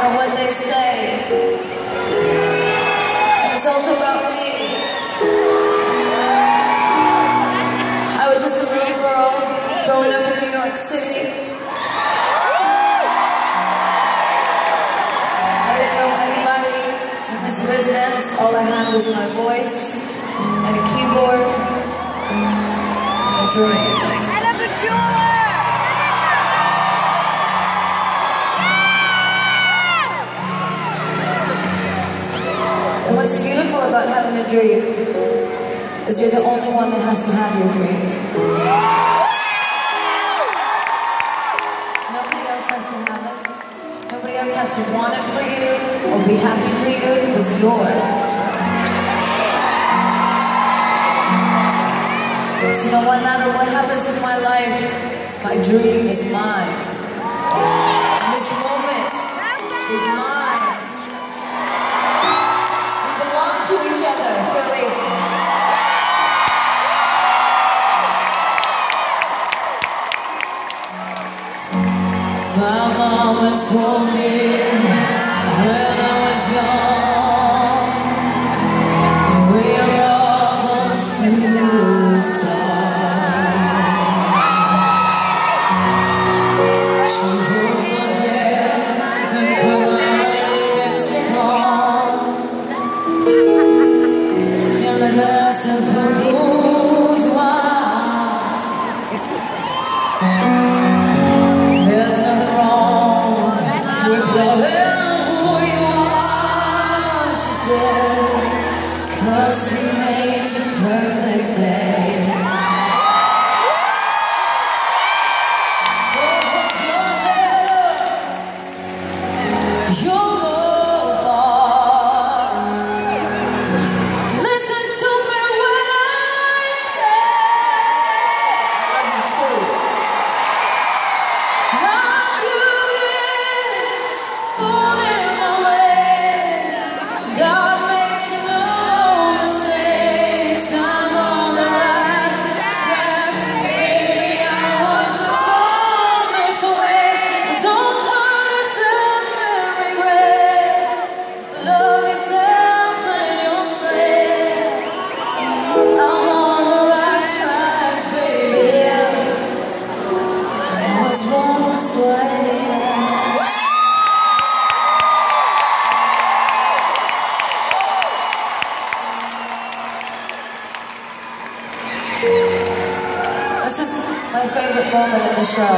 about what they say. And it's also about me. I was just a little girl growing up in New York City. I didn't know anybody in this business. All I had was my voice and a keyboard and a dream. And a mature! And what's beautiful about having a dream is you're the only one that has to have your dream. Nobody else has to have it. Nobody else has to want it for you or be happy for you. It's yours. So no matter what happens in my life, my dream is mine. And this moment is mine. To each other, Philly. My mama told me when I was young, we are all on suicide. She hold my hand and put my lipstick on. In the glass of her boudoir, there's nothing wrong with loving who you are, she said, 'cause he made you perfect, babe. So put your head up, you'll go far. Listen to me when I say I'm falling away. God makes no mistakes. I'm on the right track. Baby, I was born this way. Don't hurt yourself and regret. Love yourself and you'll say I'm on the right track, baby. I was born this way. This is my favorite moment in the show.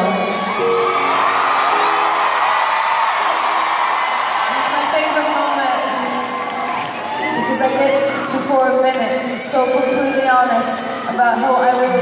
It's my favorite moment because I get to, for a minute, be so completely honest about who I really